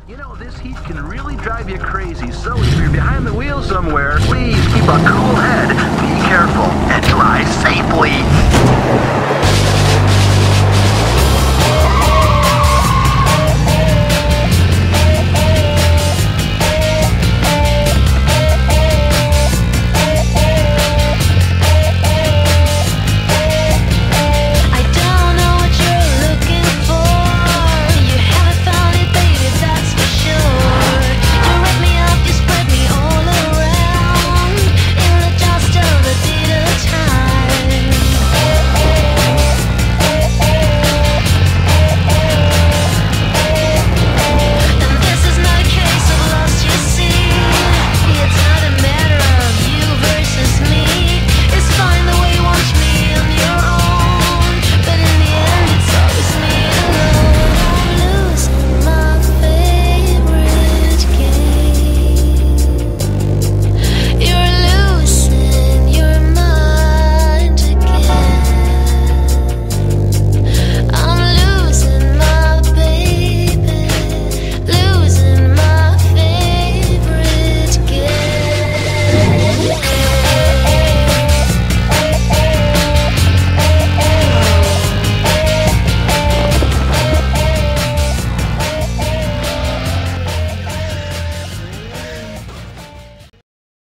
You know, this heat can really drive you crazy, so if you're behind the wheel somewhere, please keep a cool head, be careful, and drive safely.